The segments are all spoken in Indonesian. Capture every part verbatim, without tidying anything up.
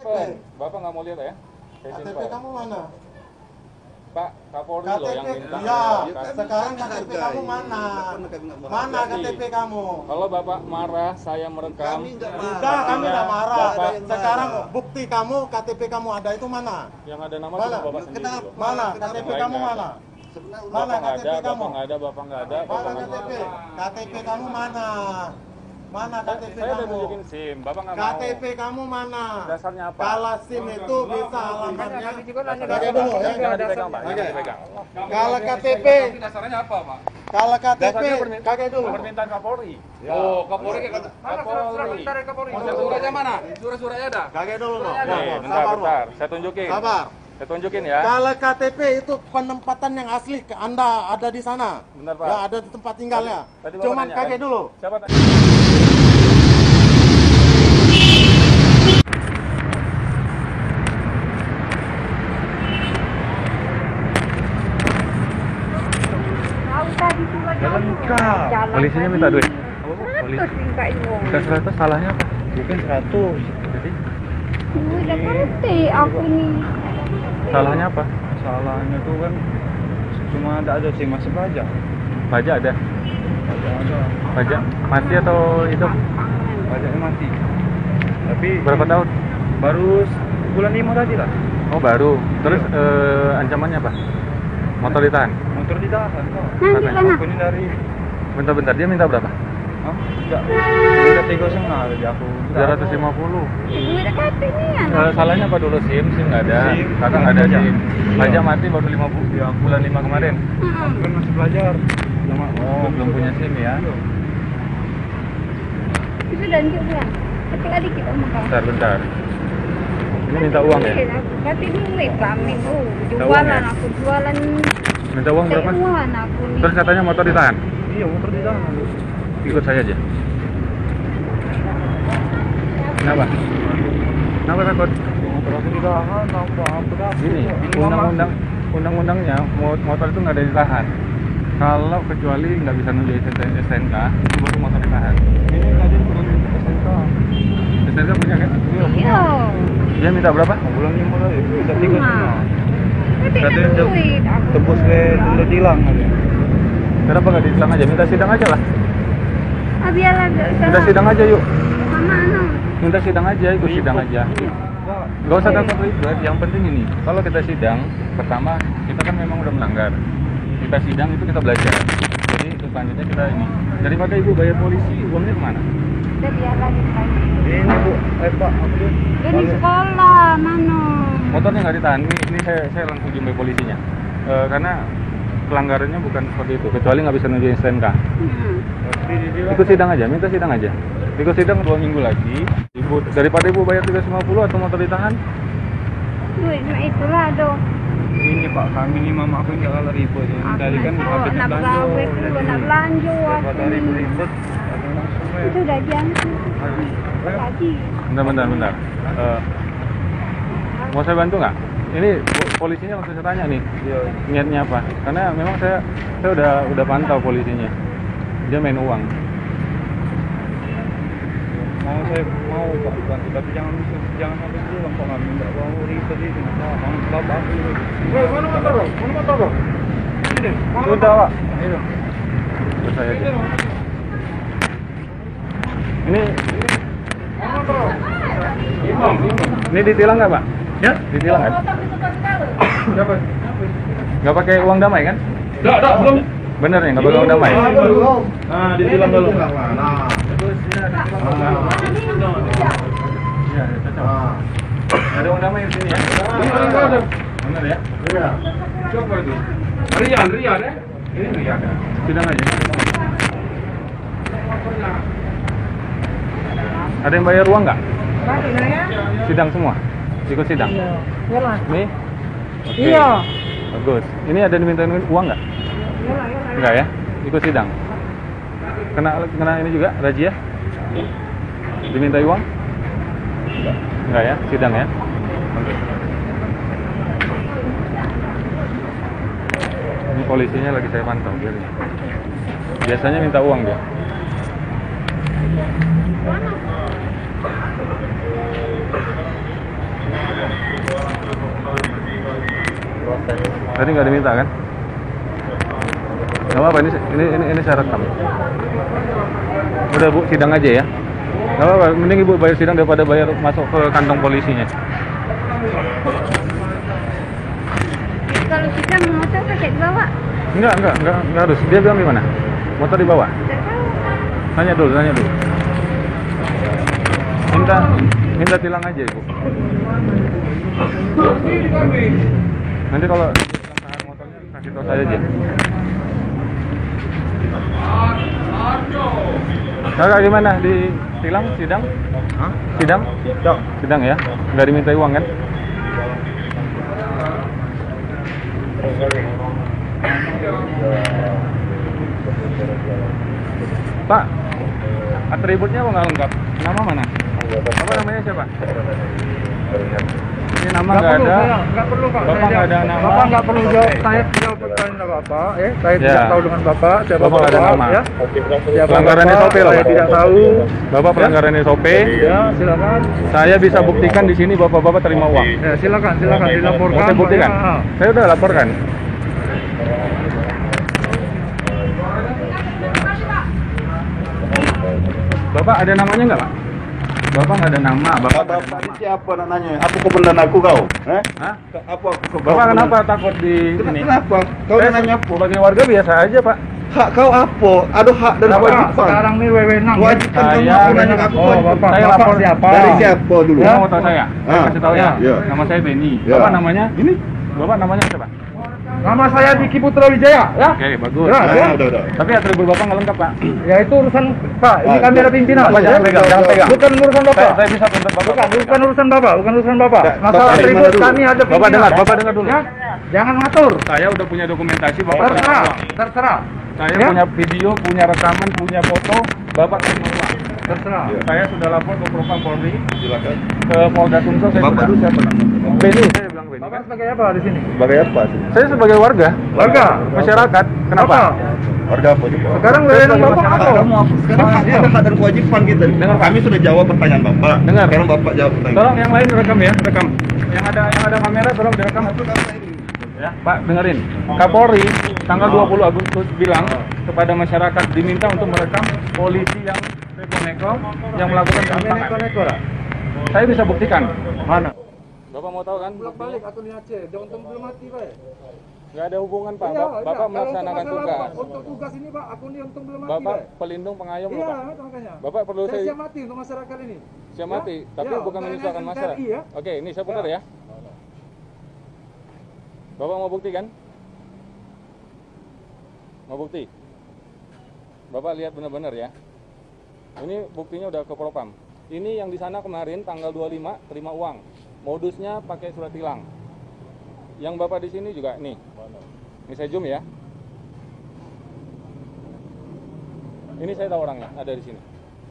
Pen, Bapak nggak mau lihat ya? Saya K T P simpan. kamu mana? Pak, Kapolri loh yang K T P, minta. iya. Ya, Sekarang K T P kamu mana? Mana K T P kamu? Kalau Bapak marah, saya merekam. Kami nggak marah. Udah, kami udah marah. Bapak, Sekarang bukti kamu, K T P kamu ada itu mana? yang ada nama Mana? cuma Bapak sendiri Kenapa? loh. Mana? K T P Yang kamu lain mana? Sebenarnya Mana Bapak nggak K T P ada, kamu? Bapak nggak ada, Bapak nggak ada, Bapak Mana nggak K T P? ada. K T P kamu mana? Mana K T P Saya udah kamu? tunjukin SIM, Bapak nggak K mau. T P kamu mana? Dasarnya apa? Kalau SIM itu bisa alamatnya. Dasarnya Pakai apa? dulu ya. Jangan dipegang, Pak. Jangan Oke. dipegang. Kalau K T P, Dasarnya apa, Pak? kalau K T P, Dasarnya permin- kakek dulu. permintaan Kapolri. Oh, Kapolri kayak kata. Kapolri. Surat-suratnya mana? Surat-suratnya ada. Kakek dulu loh. Nih, bentar, Sabar loh. bentar. Saya tunjukin. Sabar. Saya tunjukin ya. Kalau K T P itu penempatan yang asli ke Anda ada di sana. Bentar, Pak. Ya, ada di tempat tinggalnya. Tadi Bapak Cuman tanya, kakek kan? dulu. Siapa tanya? Polisinya minta duit. Seratus minta uang. Minta seratus salahnya apa? Bukan seratus. Jadi Udah ngerti aku nih. salahnya apa? Salahnya tuh kan cuma ada ada sih masih pajak. Pajak ada. Pajak ada. Pajak mati atau hidup? Pajaknya mati. Tapi Berapa tahun? baru bulan lima tadi lah. Oh baru. Terus eh, ancamannya apa? Motor ditahan. Motor ditahan. Kok. Nanti kan Aku ini dari Bentar-bentar dia minta berapa? Hah? Enggak. Udah tiga setengah dari aku. tiga ratus lima puluh. duit kata nih ya. Eh, salahnya apa dulu? SIM, SIM nggak ada. SIM, Kakak nggak ada pajak. SIM. Iya. Pajak mati baru lima bu Iya. bulan lima kemarin. Hmm. Kan masih belajar. Sama Oh belum punya SIM ya? Itu dan juga. Ketika dikit om kau. Bentar, bentar. Ini minta uang ya? Tapi duit kami tuh. Minta uang Jualan ya? aku jualan. Minta uang berapa? Jualan aku nih. Terus katanya motor ditahan. Iya, motor ditahan. Ikut saya aja. Kenapa? Kenapa takut? Motor aku ditahan tanpa apa Gini, undang-undang undang-undangnya mo- motor itu nggak ada ditahan. Kalau kecuali nggak bisa nunjukin S T N K, itu baru motor ditahan. Ini tadi bukan S M K. S T N K punya kan? Iya. Dia minta berapa? Bulan lima tadi. Bisa tiga setengah. Tapi Berarti kan untuk duit aku. Tembus ke udah hilang aja. Kenapa nggak ditilang aja? Minta sidang aja lah. Ah biarlah gak usah. Minta sidang aja yuk. Mama no. Minta sidang aja, ikut sidang aja. Gak usah takut ribet. Yang penting ini, kalau kita sidang, pertama kita kan memang udah melanggar. Kita sidang itu kita belajar. Jadi selanjutnya kita ini. Daripada ibu bayar polisi, uangnya kemana? Udah biarlah kita. Ini bu, eh pak, apa tuh? Ini sekolah mana? Motornya nggak ditahan. Ini, ini saya, saya langsung jumpai polisinya. E, karena pelanggarannya bukan seperti itu. Kecuali nggak bisa nunjukin S T N K. Hmm. Ikut sidang aja, minta sidang aja. Ikut sidang dua minggu lagi. Ibu daripada ibu bayar tiga ratus lima puluh atau motor ditahan, Duit mah itulah dong. Ini pak, kami ini mama aku nggak kalah ribet ya. Aku Tadi kan nak habis nak belanja. berawet dulu, nak belanja Berapa aku. hari ribet, ada langsung ya. Itu udah diangkat tadi. bentar bentar bentar. E, mau saya bantu nggak? Ini po- polisinya langsung saya tanya nih, Iya. niatnya apa? Karena memang saya saya udah udah pantau polisinya. Dia main uang. Mau saya mau pak bantu, tapi jangan jangan sampai pulang pak, kami nggak mau ribet ini. Pak, mau bapak aku. Woi, mana motor bro? Mana motor bro? Ini. Mana Sudah pak. Ini. Ikut saya aja. Ini Mana motor bro? ini ditilang nggak pak? Ya? Ditilang kan? Siapa? Nggak pakai uang damai kan? Enggak, enggak, belum. Bener ya nggak pakai uang damai? Belum. Nah, ditilang dulu. Nah. Iya, cocok. Nah. Ada uang damai di sini ya? Iya, ada. Bener ya? Iya. Siapa itu? Rian, Rian ya? Ini Rian ya? Sidang aja. Ada yang bayar uang nggak? Sidang semua? Ikut sidang? Iyalah. Nih? Oke. Iya. Bagus. Ini ada dimintain uang nggak? Iyalah, iyalah. Enggak ya? Ikut sidang? Kena kena ini juga razia? Dimintai uang? Enggak ya? Sidang ya? Oke. Ini polisinya lagi saya pantau biar ini. Biasanya minta uang dia. Tadi nggak diminta kan? Nggak apa-apa, ini, ini, ini, ini saya rekam. Udah Bu, sidang aja ya. Nggak apa-apa, mending Ibu bayar sidang daripada bayar masuk ke kantong polisinya. Kalau kita motor pakai dibawa. Enggak, enggak, enggak, enggak harus. Dia bilang gimana? Motor dibawa? Tidak tahu. Tanya dulu, tanya dulu. Minta, minta tilang aja Ibu. Nanti kalau tilang motornya kasih tahu saya aja. Kakak gimana di tilang sidang? Hah? Sidang? Sidang. Sidang ya? Nggak diminta uang kan? Pak, atributnya apa nggak lengkap? Nama mana? Apa namanya siapa? Ini nama nggak ada. Nggak perlu Pak. Bapak nggak ada nama. Bapak nggak perlu jawab. Saya jawab pertanyaan Bapak. Ya, saya Ya. tidak tahu dengan Bapak. Siapa Bapak nggak ada Bapak, nama. Ya. Siapa Pelanggaran Bapak, S O P loh, saya Pak. tidak tahu. Bapak pelanggaran S O P. Ya, silakan. Saya bisa buktikan di sini bapak-bapak terima uang. Ya, silakan, silakan dilaporkan. Mau saya buktikan? Pak, ya. Saya udah laporkan. Bapak ada namanya nggak Pak? Bapak nggak ada nama. Bapak nggak ada nama. Siapa nak nanya? Apa kau benda aku kau? Eh? Hah? Apa kau? Bapak kenapa takut di sini? Kenapa? Kau Saya nak nanya apa? sebagai warga biasa aja Pak. Hak kau apa? Ada hak dan Bapak, kewajiban. sekarang ini wewenang. ya. Kewajiban kamu Saya- aku nanya aku. Oh, Bapak, Saya Bapak lapor. siapa? Dari siapa dulu? Bapak mau tahu saya? Saya Ah. kasih tahu ya. Ya. Nama saya Benny. Ya. Bapak namanya? Ini? Bapak namanya siapa? Nama saya Diki Putra Wijaya, ya. Oke, bagus. Ya, ya. Ah, udah, udah. Tapi atribut Bapak nggak lengkap Pak. Ya itu urusan Pak. Ini Ah, kamera itu- pimpinan. Bapak ya. jangan pegang, jangan pegang. Bukan urusan Saya, Bapak. saya bisa tuntut Bapak. Bukan, bukan urusan Bapak, bukan urusan Bapak. Bapak Masalah dari atribut mana dulu? kami ada Bapak pimpinan. dengar, Bapak dengar dulu. Ya. Jangan ngatur. Saya udah punya dokumentasi Bapak terima Terserah, uang. terserah. Saya Ya. punya video, punya rekaman, punya foto, Bapak terima uang. Terserah. Ya. Saya sudah lapor ke Propam Polri, Silakan. ke Polda Sumsel saya Bapak sudah. dulu siapa nama? Benny, saya bilang Benny Bapak kan. sebagai apa di sini? Sebagai apa? Saya sebagai warga, Warga. masyarakat. Kenapa? Apa? Warga apa juga? Sekarang wewenang sebagai Bapak masyarakat, apa? Kamu apa? Sekarang Ah, ada iya. hak dan kewajiban kita. Dengar, Pak. Kami sudah jawab pertanyaan Bapak. Dengar. Sekarang Bapak jawab pertanyaan. Tolong yang lain rekam ya, rekam. Yang ada yang ada kamera tolong direkam. Ya, Pak, dengerin. Kapolri tanggal dua puluh Agustus bilang kepada masyarakat diminta untuk merekam polisi yang neko-neko yang melakukan penyimpangan. Saya bisa buktikan. Mana? Bapak mau tahu kan? Balik aku di Aceh. Dia untung belum mati, Pak. Nggak ada hubungan Pak. Iya, Bapak, iya. Bapak Kalau melaksanakan untuk masalah tugas. Bapak, untuk tugas ini Pak, aku ini untung belum mati. Bapak Pak. pelindung pengayom loh, Iya, Pak. makanya. Bapak perlu saya saya siap mati untuk masyarakat ini. siap Ya? mati, tapi Ya, bukan nah, ini menyusahkan kan masyarakat. T R I, ya. Oke, ini saya putar ya. Bapak mau bukti kan? Mau bukti? Bapak lihat benar-benar ya. Ini buktinya udah ke Propam. Ini yang di sana kemarin tanggal dua puluh lima terima uang. Modusnya pakai surat tilang. Yang Bapak di sini juga nih. Ini saya zoom ya. Ini saya tahu orangnya, ada di sini.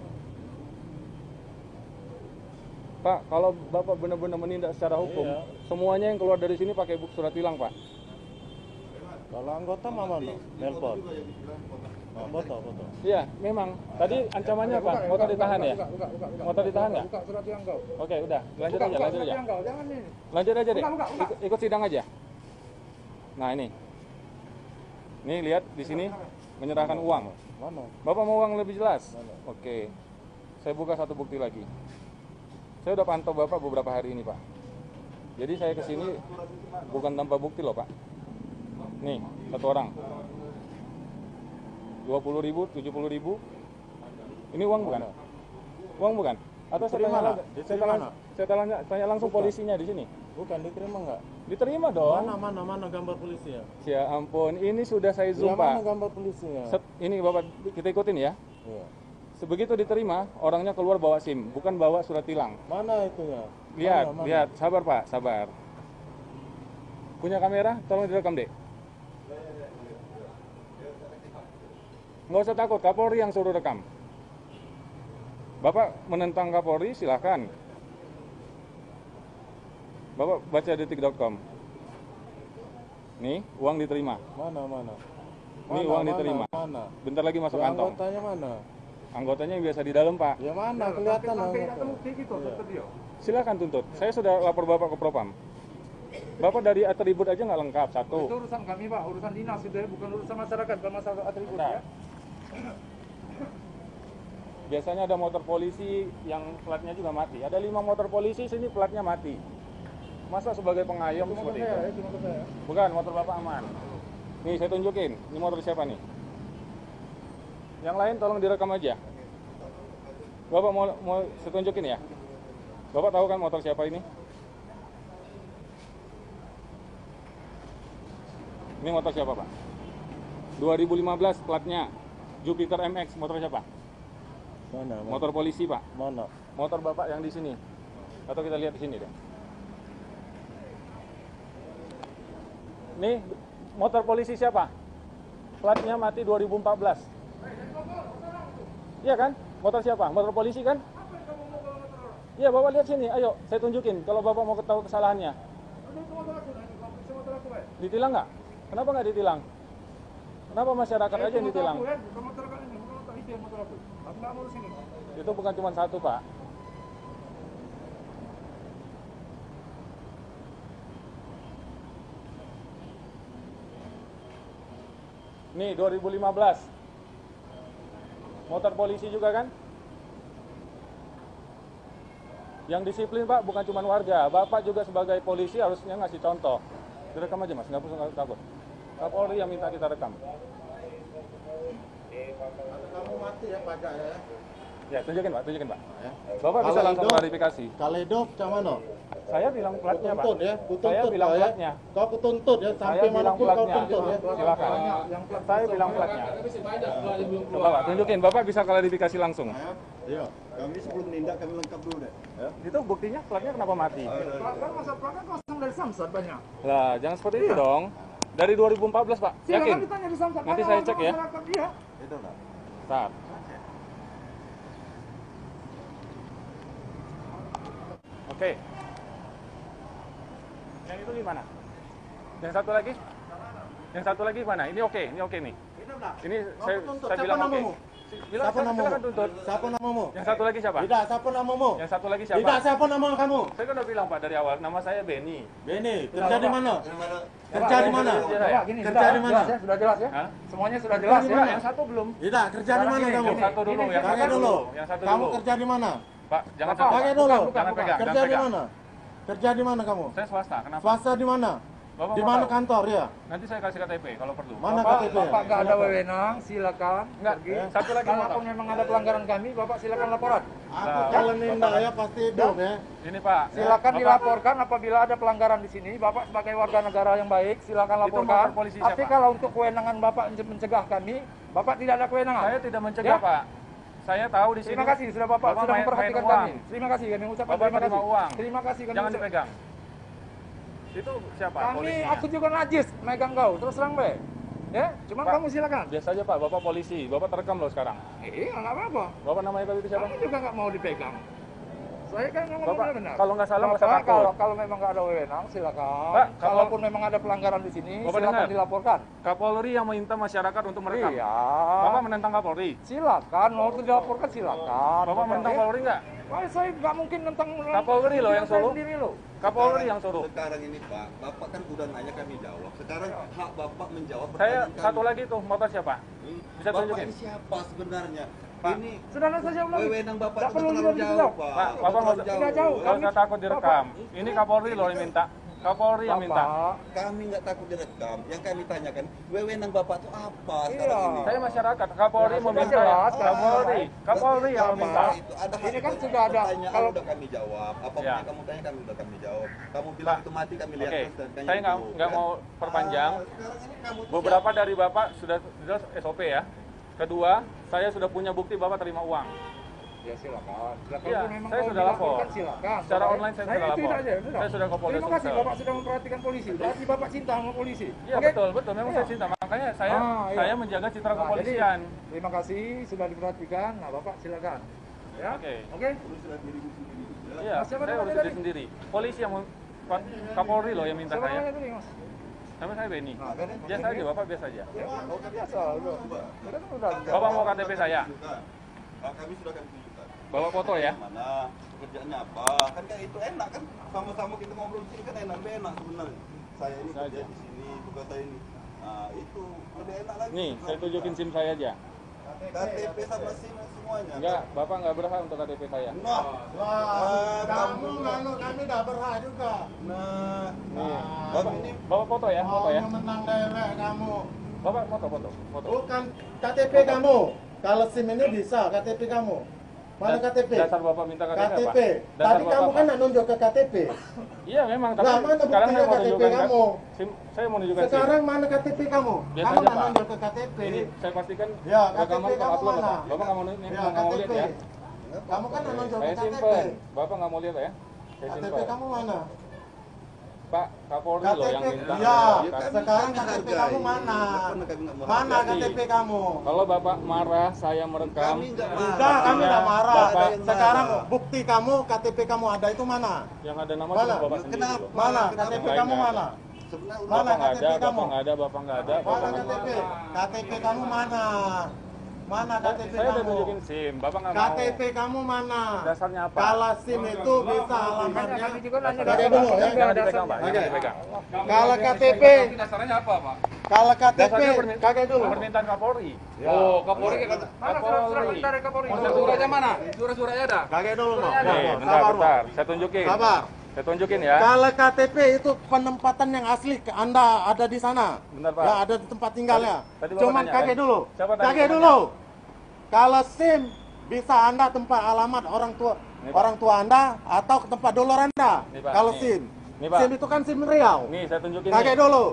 Pak, kalau Bapak benar-benar menindak secara hukum, semuanya yang keluar dari sini pakai buk surat tilang, Pak. Kalau anggota mama no, nelpon. Oh, foto, foto. Iya, memang. Tadi ancamannya apa? Motor ditahan ya? Buka, buka, buka, buka. Motor ditahan nggak? Buka surat yang kau. Oke, udah. Lanjut Buka, aja, buka lanjut surat aja. yang kau. Jangan ini. Lanjut aja deh. Buka, buka, buka. Ikut, ikut sidang aja. Nah, ini. Nih, lihat di sini menyerahkan uang. Mana? Bapak mau uang lebih jelas? Oke. Saya buka satu bukti lagi. Saya udah pantau Bapak beberapa hari ini, Pak. Jadi saya ke sini bukan tanpa bukti loh, Pak. Nih, satu orang. dua puluh ribu, tujuh puluh ribu. Ini uang bukan? Uang bukan? Atau saya Diterima tanya, nggak? saya Diterima tanya, nggak? saya tanya, tanya langsung polisinya di sini. Bukan diterima nggak? Diterima dong. Mana mana mana gambar polisi ya? Ya ampun, ini sudah saya zoom, Ya, mana Pak. gambar polisinya? Set, ini Bapak kita ikutin ya. Iya. Sebegitu diterima, orangnya keluar bawa SIM, bukan bawa surat tilang. Mana itunya? Lihat, Mana, mana? lihat, sabar Pak, sabar. Punya kamera? Tolong direkam, Dek. Nggak usah takut, Kapolri yang suruh rekam. Bapak menentang Kapolri, silahkan. Bapak baca detik dot com. Nih, uang diterima. Mana mana? Nih, Mana, uang mana, diterima. Mana? Bentar lagi masuk Ya, kantong. anggotanya mana? Anggotanya yang biasa di dalam, Pak. Ya mana kelihatan Sampai anggota? tidak terbukti gitu, tetap dia. Silakan tuntut. Saya sudah lapor Bapak ke Propam. Bapak dari atribut aja nggak lengkap, satu. Itu urusan kami Pak, urusan dinas itu ya, bukan urusan masyarakat, bukan masalah atribut Nah. ya. Biasanya ada motor polisi yang platnya juga mati. Ada lima motor polisi, sini platnya mati. Masa sebagai pengayom Itu motor seperti saya, itu? ya, itu motor saya. Bukan, motor Bapak aman. Nih, saya tunjukin. Ini motor siapa nih? Yang lain tolong direkam aja. Bapak mau, mau saya tunjukin ya? Bapak tahu kan motor siapa ini? Ini motor siapa, Pak? dua ribu lima belas platnya. Jupiter M X, motor siapa? Mana? Mana? Motor polisi, Pak. Mana? Motor Bapak yang di sini. Atau kita lihat di sini deh. Nih, motor polisi siapa? Platnya mati dua ribu empat belas. Iya kan? Motor siapa? Motor polisi kan? Iya, Bapak lihat sini. Ayo, saya tunjukin kalau Bapak mau tahu kesalahannya. Ditilang nggak? Kenapa nggak ditilang? Kenapa masyarakat aja yang ditilang? Bukan motor kali ini, bukan motor itu yang motor aku. Aku nggak mau sini. Itu bukan cuma satu, Pak. Nih, dua ribu lima belas. Motor polisi juga kan? Yang disiplin, Pak, bukan cuma warga. Bapak juga sebagai polisi harusnya ngasih contoh. Direkam aja, Mas. Nggak usah nggak takut. Kapolri yang minta kita rekam. Kamu mati ya pajak ya. Ya, tunjukin, Pak. Tunjukin, Pak. Bapak bisa Kalau langsung hidup- klarifikasi. Kalau hidup macam mana? Saya bilang platnya, Pak. Kutuntut ya, Saya kutuntut bilang kau ya. platnya. Kau kutuntut ya, Saya sampai bilang manapun kau platnya. tuntut ya. Silakan. Saya bilang platnya. Coba, Pak, tunjukin. Bapak bisa klarifikasi langsung. Iya. Kami sebelum menindak kami lengkap dulu deh. Ya. Itu buktinya platnya kenapa mati? Pelanggan masa pelanggan kosong dari Samsat banyak. Lah, jangan seperti itu dong. Dari dua ribu empat belas, Pak. Yakin? Silakan ditanya di Samsat. Nanti Mana saya warga cek ya. masyarakat dia? Itu lah. Start. Oke. Yang itu gimana? Yang satu lagi? Yang satu lagi mana? Ini oke, ini oke nih. Ini Kau saya, kutuntut. saya Siapa bilang oke. namamu? Bilang Siapa silakan namamu? tuntut. Siapa namamu? Yang satu lagi siapa? Tidak, siapa namamu? Yang satu lagi siapa? Tidak, siapa nama kamu? Saya kan udah bilang, Pak, dari awal. Nama saya Benny. Beni, kerja di mana? Kerja Pak, di mana? kerja saya. Pak, gini, Kerja sudah di mana? jelas ya, sudah jelas ya. Hah? Semuanya sudah Kerja jelas di ya. mana? Yang satu belum. Tidak, kerja di mana Sekarang kamu? gini, Yang satu dulu, Ini, yang Pakai satu dulu. Yang satu Kamu dulu. kerja di mana? Pak, jangan Bapak, sentuh. Pakai dulu. bukan, Jangan pegang, Kerja jangan di pegang. mana? Kerja di mana kamu? Saya swasta, kenapa? Swasta di mana? Bapak Di mau mana tahu? kantor ya? Nanti saya kasih K T P kalau perlu. Mana Bapak, K T P? Bapak nggak ada Silakan. wewenang, silakan. Enggak, pergi. satu lagi mau Kalaupun tahu. memang ada pelanggaran kami, Bapak silakan laporan. Aku Nah, kalau nindak ya pasti hidup ya. Ini, Pak. Silakan Bapak- dilaporkan apabila ada pelanggaran di sini. Bapak sebagai warga negara yang baik, silakan Itu laporkan. motor polisi siapa? Tapi kalau untuk kewenangan Bapak mencegah kami, Bapak tidak ada kewenangan. Saya tidak mencegah, Ya? Pak. Saya tahu di sini. Terima kasih sudah Bapak, Bapak sudah main- memperhatikan main uang. kami. Terima kasih kami ucapkan Bapak terima terima kasih. uang. Terima kasih kami. Jangan ucap- dipegang. Itu siapa? Kami, Polisinya. aku juga najis megang kau. Terus terang be. Ya, cuman Pak, kamu silakan. Biasa aja, Pak. Bapak polisi. Bapak terekam loh sekarang. Iya, nggak apa-apa. Bapak namanya tadi itu siapa? Kamu juga nggak mau dipegang. Saya kan ngomong Bapak, benar. kalau nggak salah, nggak usah Bapak, takut. kalau kalau memang nggak ada wewenang, silakan. Pak, kalau- Kalaupun memang ada pelanggaran di sini, Bapak silakan dengar? dilaporkan. Kapolri yang minta masyarakat untuk merekam. Iya. Bapak menentang Kapolri. Silakan, mau dilaporkan silakan. Bapak menentang ya. Kapolri nggak? Wah, saya nggak mungkin tentang Kapolri loh yang saya suruh. sendiri loh. Kapolri yang suruh. Sekarang ini Pak, Bapak kan udah nanya kami jawab. Sekarang hak Bapak menjawab Saya pertanyaan kami. satu lagi tuh, motor siapa? Hmm, Bisa Bapak tunjukin? ini siapa sebenarnya? Pak. Ini Sudah saya jawab lagi. wewenang Bapak Nggak itu perlu terlalu juga jauh, dijawab. Pak. Pak, Bapak Terlalu nggak Tidak jauh. Nggak usah takut direkam. Ini Kapolri loh yang minta. Kapolri yang minta. Bapak, Kami nggak takut direkam. Yang kami tanyakan, wewenang Bapak itu apa Iya. sekarang ini? Saya masyarakat. Kapolri Ya, meminta. sudah jelas, kan? Kapolri. Kapolri yang Bapak meminta. itu ada Ini hak kan itu. sudah ada. Pertanyaan Kalau- udah kami jawab. Apapun Ya. yang kamu tanya kami udah kami jawab. Kamu bilang Pak, itu mati kami lihat Oke, terus dan tanya saya nggak itu, nggak ya. mau perpanjang. Ah, sekarang ini kamu tuh Beberapa dari Bapak sudah jelas S O P ya. Kedua, saya sudah punya bukti Bapak terima uang. ya silakan. Silakan Iya, kalau memang saya mau sudah lapor. dilaporkan, silakan. Secara Bapak- online saya Nah, sudah itu lapor. tidak aja, sudah. Saya sudah ke Polda Terima kasih Sumsel. Bapak sudah memperhatikan polisi. Berarti Bapak cinta sama polisi. Iya Oke? betul betul. Memang Iya. saya cinta. Makanya saya Ah, iya. saya menjaga citra Nah, kepolisian. jadi, terima kasih sudah diperhatikan. Nah, Bapak silakan. Ya. Oke. Oke. Iya, Mas, siapa saya namanya urus tadi? diri sendiri. Polisi yang mau- Pak Kapolri loh yang minta Siapa saya. namanya tadi, Mas? Sama saya Benny. Nah, Benny. Biasa aja Bapak, biasa aja. Ya, udah biasa, udah. Udah, udah. Bapak mau K T P saya? Ah, kami sudah kami tunjukkan. bawa foto ya. Mana kerjanya apa? Kan kayak itu enak kan? Sama-sama kita ngobrol di sini kan enak, lebih enak sebenarnya. Saya ini kerja di sini, bukan saya ini. Nah, itu lebih enak lagi. Nih, saya tunjukin SIM saya aja. K T P sama SIM semuanya. Enggak, Bapak nggak berhak untuk K T P saya. Nah, Wah, kamu nganu kami tidak berhak juga. nah, Nih, Nah, Bapak ini bawa foto ya, foto ya. mau menang daerah kamu. Bapak foto, foto, foto. Bukan K T P kamu. Kalau SIM ini bisa K T P kamu. Mana K T P? Dasar Bapak minta K T P, K T P. apa? Dasar Tadi kamu Bapak kan apa? nak nunjuk ke K T P. Iya memang, tapi Lah, mana sekarang saya buktinya mau K T P tunjukkan kamu? SIM, saya mau tunjukkan SIM. Sekarang mana K T P kamu? Biasa Kamu aja, nak Pak. nunjuk ke K T P. Ini saya pastikan Ya, K T P rekaman kamu upload mana? Pak. Bapak nggak mau, Ya, nggak mau lihat ya. Kamu kan nak nunjuk ke Saya K T P. simpen. Bapak nggak mau lihat ya? Saya K T P simpen. kamu mana? Pak Kapolri loh yang minta. Iya, Kan- sekarang K T P kamu mana? Mana K T P kamu? Kalau Bapak marah, saya merekam. Kami nggak marah. Tidak, kami tidak marah. Bapak, Sekarang bukti kamu K T P kamu ada itu mana? yang ada nama Mana? cuma Bapak sendiri Kenapa? loh. Mana K T P Yang lain kamu nggak mana? ada. Sebenarnya udah Mana Bapak nggak K T P ada, kamu? Bapak nggak ada, Bapak nggak ada. Bapak Mana nggak K T P? ada. K T P kamu mana? Mana K T P Saya udah kamu? tunjukin SIM, Bapak nggak K mau. T P kamu mana? Dasarnya apa? Kalau SIM itu bisa alamatnya. Dasarnya Pakai apa? dulu ya. Jangan dipegang Pak, jangan dipegang. Kalau K T P, Dasarnya apa Pak? kalau K T P, Dasarnya permin- kakek dulu. permintaan Kapolri. Oh, Kapolri kan Mana surat-surat bentar ya Kapolri? Surat-suratnya mana? Surat-suratnya ada. Kakek dulu loh. Nih, bentar, Sabar, bentar. Saya tunjukin. Sabar. Saya tunjukin ya. Kalau K T P itu penempatan yang asli ke Anda ada di sana. Bentar, Pak. Ya, ada di tempat tinggalnya. Tadi- tadi Bapak Cuman tanya, kakek kan? dulu. Siapa tadi Kakek namanya? dulu. Kalau SIM bisa Anda tempat alamat orang tua Nih, Pak. orang tua Anda atau ke tempat dolar Anda. Nih, Pak. Kalau Nih. SIM. Nih, Pak. SIM itu kan SIM Riau. Nih, saya tunjukin Kakek nih. dulu.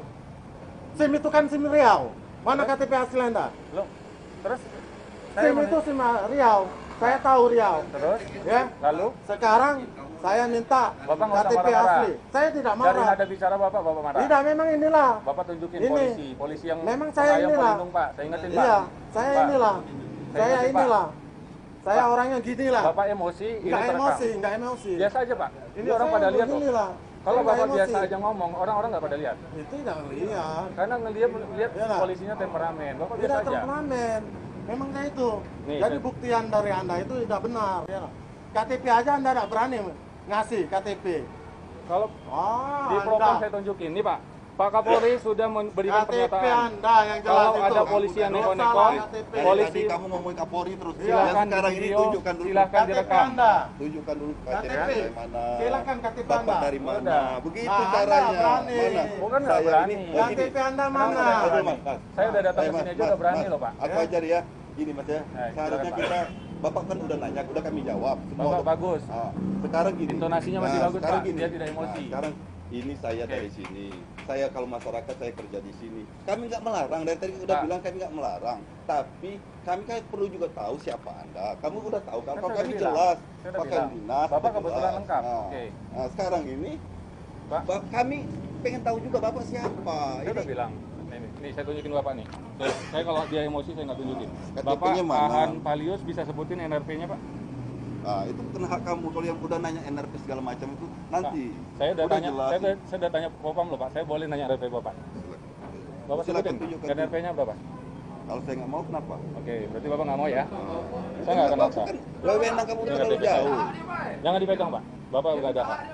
SIM itu kan SIM Riau. Mana K T P asli Anda? Loh, terus saya SIM mau- itu SIM Riau. Saya tahu Riau. terus Ya. lalu Sekarang saya minta Bapak nggak K T usah P marah-marah. asli. Saya tidak dari marah. nada bicara Bapak, Bapak marah. Tidak, memang inilah. Bapak tunjukin Ini. polisi, polisi yang Memang saya pengayom inilah. pelindung, Pak. Saya ingetin, Pak. Iya, saya Pak. inilah. Saya Saya ingetin, Pak. inilah. Saya Pak. orangnya gini lah. Bapak emosi, ini Enggak terekam. emosi, enggak emosi. Biasa aja, Pak. Ini Ya, orang saya pada lihat loh. beginilah. Kalau Saya nggak Bapak emosi. biasa aja ngomong, orang-orang nggak pada lihat. Itu tidak lihat. Karena ngelihat lihat Iya lah. polisinya temperamen. Bapak biasa Tidak aja. temperamen. Memang kayak itu. Nih, Jadi saya- buktian dari Anda itu tidak benar. Ya. K T P aja Anda tidak berani ngasih K T P. Kalau Oh, di propam Anda. saya tunjukin, nih Pak. Pak Kapolri sudah memberikan K T P pernyataan. Anda yang jelas Kalau itu. ada polisi yang Dosa neko-neko, lah K T P. Dari polisi tadi kamu ngomongin Kapolri terus. Iya. Dan silakan sekarang di ini video, tunjukkan dulu. silakan K T P direkam. Anda. Tunjukkan dulu K T P. K T P dari mana. Silakan K T P Bapak Anda. dari mana. Udah. Begitu Nah, Anda caranya. berani. Mana? Bukan nggak Saya berani. ini- K T P Anda mana? Aduh, Mas, Mas. Saya udah datang Eh, ke Mas, sini aja Mas, udah berani Mas. loh, Pak. Aku ajar ya. Gini Mas ya. Eh, Seharusnya silakan, Pak. kita Bapak kan udah nanya, udah kami jawab. Semua Bapak udah- bagus. Ah, sekarang gini. Intonasinya masih bagus, sekarang Pak. Dia tidak emosi. Nah, sekarang ini saya Oke. dari sini. Saya kalau masyarakat saya kerja di sini. Kami nggak melarang. Dari tadi udah Pak. bilang kami nggak melarang. Tapi kami kan perlu juga tahu siapa Anda. Kamu udah tahu kan? Kan Kalau saya kami udah bilang. jelas. Saya udah Pakai bilang. dinas. Bapak pakai kebetulan jelas. lengkap. Nah, Oke. nah, sekarang ini Pak, Bap- kami pengen tahu juga Bapak siapa. saya udah Ini bilang. Nih, nih, nih, saya tunjukin Bapak nih. Saya, saya kalau dia emosi saya nggak tunjukin. K T P-nya Bapak mana? Ahan Palius bisa sebutin N R P-nya, Pak? Nah, itu bukan hak kamu. Kalau yang udah nanya N R P segala macam itu nanti. Pak, saya udah, tanya, jelas. saya, udah- saya udah tanya propam loh, Pak. Saya boleh nanya N R P Bapak. Bapak Silakan sebutin tunjukkan. N R P-nya berapa? Kalau saya nggak mau kenapa? Oke, berarti Bapak nggak mau ya? Saya nggak akan maksa. Kan wewenang kamu udah N R P terlalu saya. jauh. Jangan dipegang, Pak. Bapak nggak ada hak.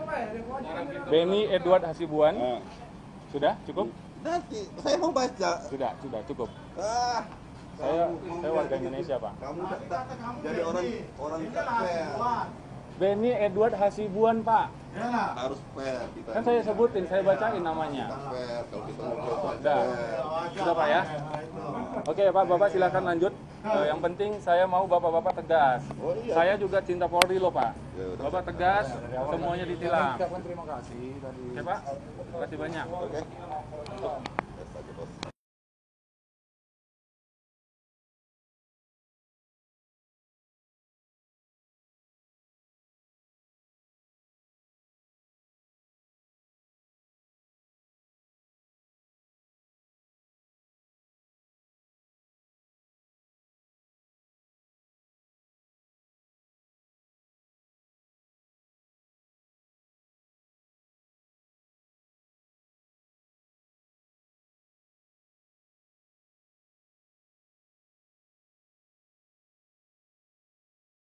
Benny Edward Hasibuan. Nah, Sudah? Cukup? nanti saya mau baca. Sudah, sudah, cukup. Ah, Saya kamu- saya warga Indonesia, Pak. Kamu tak- tak- jadi orang orang tak fair. Benny Edward Hasibuan, Pak. Harus fair kita. Kan saya sebutin, saya bacain namanya. Tak fair kalau kita ngobrol tak Sudah. fair. Sudah, Pak ya? Oke, Pak, Bapak silakan lanjut. Eh, yang penting saya mau Bapak-bapak tegas. Oh, iya. Saya juga cinta Polri loh, Pak. Ya udah. Bapak tegas, semuanya ditilang. Ucapkan terima kasih tadi. Oke, Pak. Terima kasih banyak. Oke. Yes, aja, Bos.